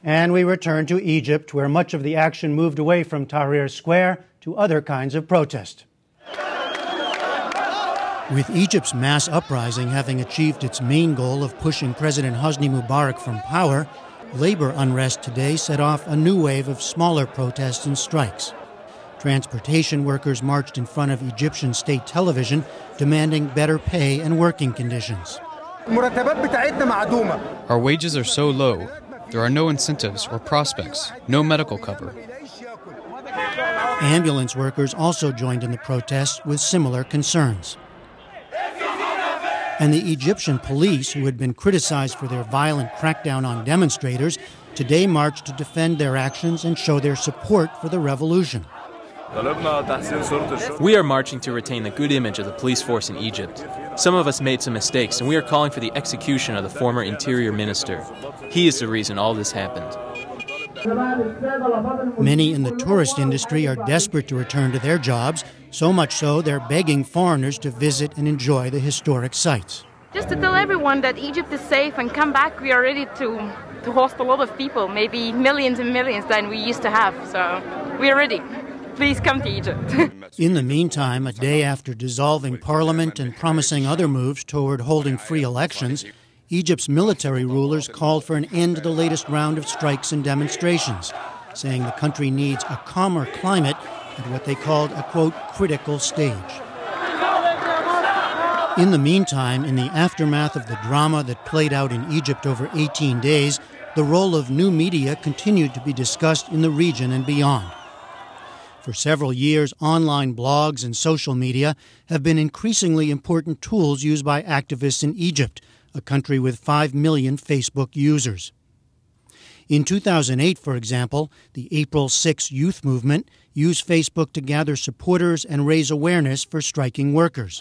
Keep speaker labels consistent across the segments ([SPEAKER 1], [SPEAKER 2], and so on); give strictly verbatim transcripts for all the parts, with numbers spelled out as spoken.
[SPEAKER 1] And we return to Egypt, where much of the action moved away from Tahrir Square to other kinds of protest. With Egypt's mass uprising having achieved its main goal of pushing President Hosni Mubarak from power, labor unrest today set off a new wave of smaller protests and strikes. Transportation workers marched in front of Egyptian state television, demanding better pay and working conditions.
[SPEAKER 2] Our wages are so low. There are no incentives or prospects, no medical cover.
[SPEAKER 1] Ambulance workers also joined in the protests with similar concerns. And the Egyptian police, who had been criticized for their violent crackdown on demonstrators, today marched to defend their actions and show their support for the revolution.
[SPEAKER 3] We are marching to retain the good image of the police force in Egypt. Some of us made some mistakes, and we are calling for the execution of the former interior minister. He is the reason all this happened.
[SPEAKER 1] Many in the tourist industry are desperate to return to their jobs, so much so they're begging foreigners to visit and enjoy the historic sites.
[SPEAKER 4] Just to tell everyone that Egypt is safe and come back, we are ready to, to host a lot of people, maybe millions and millions than we used to have. So we are ready. Please come to Egypt.
[SPEAKER 1] In the meantime, a day after dissolving parliament and promising other moves toward holding free elections, Egypt's military rulers called for an end to the latest round of strikes and demonstrations, saying the country needs a calmer climate at what they called a, quote, critical stage. In the meantime, in the aftermath of the drama that played out in Egypt over eighteen days, the role of new media continued to be discussed in the region and beyond. For several years, online blogs and social media have been increasingly important tools used by activists in Egypt, a country with five million Facebook users. In two thousand eight, for example, the April sixth youth movement used Facebook to gather supporters and raise awareness for striking workers.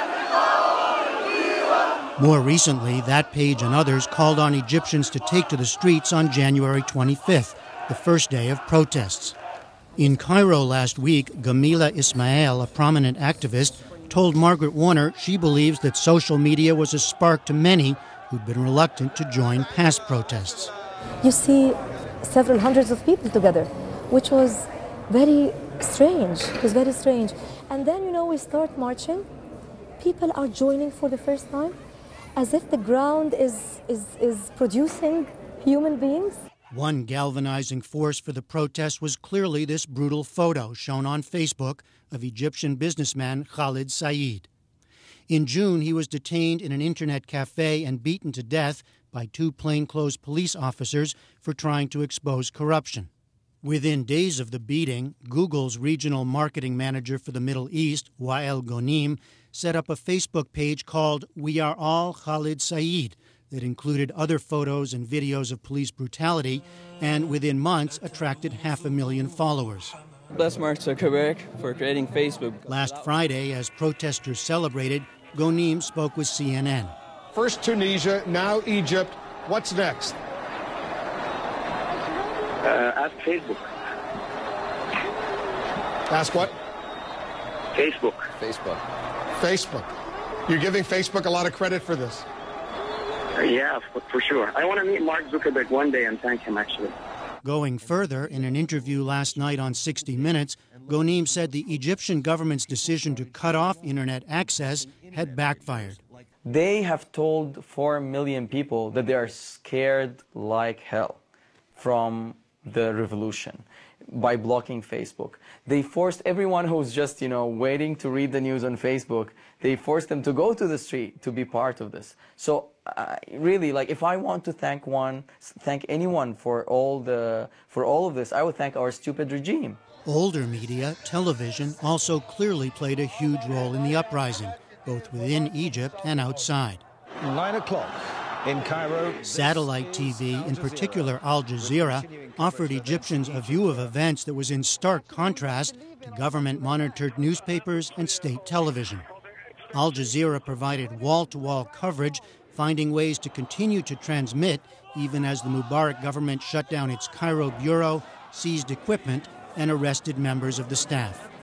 [SPEAKER 1] More recently, that page and others called on Egyptians to take to the streets on January twenty-fifth, the first day of protests. In Cairo last week, Gamila Ismail, a prominent activist, told Margaret Warner she believes that social media was a spark to many who'd been reluctant to join past protests.
[SPEAKER 5] You see several hundreds of people together, which was very strange. It was very strange. And then, you know, we start marching. People are joining for the first time, as if the ground is, is, is producing human beings.
[SPEAKER 1] One galvanizing force for the protest was clearly this brutal photo shown on Facebook of Egyptian businessman Khalid Said. In June, he was detained in an internet cafe and beaten to death by two plainclothes police officers for trying to expose corruption. Within days of the beating, Google's regional marketing manager for the Middle East, Wael Ghonim, set up a Facebook page called We Are All Khalid Said that included other photos and videos of police brutality and within months attracted half a million followers.
[SPEAKER 6] Best mark to Quebec for creating Facebook.
[SPEAKER 1] Last Friday, as protesters celebrated, Ghonim spoke with C N N.
[SPEAKER 7] First Tunisia, now Egypt. What's next?
[SPEAKER 8] Uh, ask Facebook.
[SPEAKER 7] Ask what?
[SPEAKER 8] Facebook.
[SPEAKER 7] Facebook. Facebook. You're giving Facebook a lot of credit for this.
[SPEAKER 8] Uh, yeah, for, for sure. I want to meet Mark Zuckerberg one day and thank him, actually.
[SPEAKER 1] Going further, in an interview last night on sixty minutes, Ghonim said the Egyptian government's decision to cut off internet access had backfired.
[SPEAKER 6] They have told four million people that they are scared like hell from the revolution by blocking Facebook. They forced everyone who's just, you know, waiting to read the news on Facebook, they forced them to go to the street to be part of this. So uh, really, like, if I want to thank one, thank anyone for all the, for all of this, I would thank our stupid regime.
[SPEAKER 1] Older media, television, also clearly played a huge role in the uprising, both within Egypt and outside.
[SPEAKER 7] Nine o'clock in Cairo.
[SPEAKER 1] Satellite T V, in particular Al Jazeera, offered Egyptians a view of events that was in stark contrast to government-monitored newspapers and state television. Al Jazeera provided wall-to-wall coverage, finding ways to continue to transmit even as the Mubarak government shut down its Cairo bureau, seized equipment, and arrested members of the staff.